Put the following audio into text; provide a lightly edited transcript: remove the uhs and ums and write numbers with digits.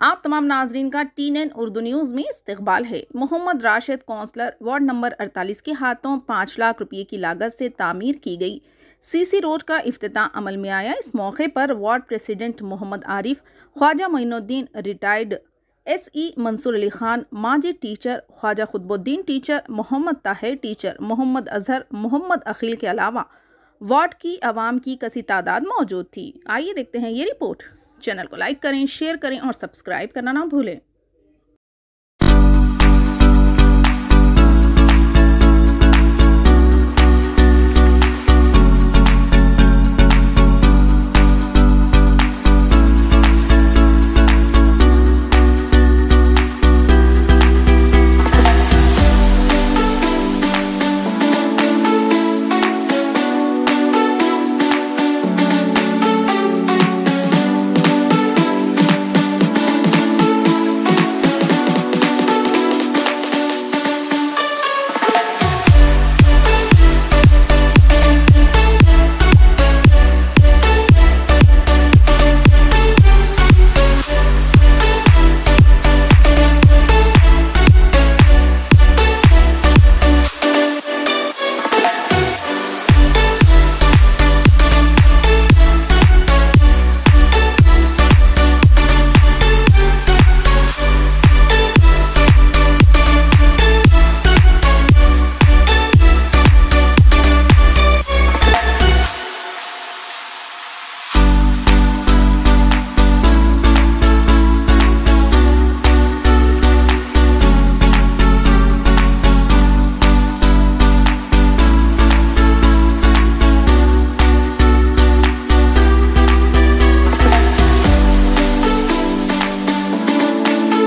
आप तमाम नाजरीन का TN उर्दू न्यूज़ में इस्तकबाल है। Mohammad Rashid councillor ward number 48 के हाथों 5 लाख रुपये की लागत से तामीर की गई CC रोड का इफ्तिताह अमल में आया। इस मौके पर ward president Mohammad Arif, Khwaja Moinuddin, retired SE Mansoor Ali Khan, Majid teacher, Khwaja Khutbuddin teacher, Mohammad Tahir teacher, Mohammad Azhar, Mohammad Akhil के अलावा वार्ड की आवाम की कसी तादाद मौजूद थी। आइए देखते हैं ये रिपोर्ट। चैनल को लाइक करें, शेयर करें और सब्सक्राइब करना ना भूलें।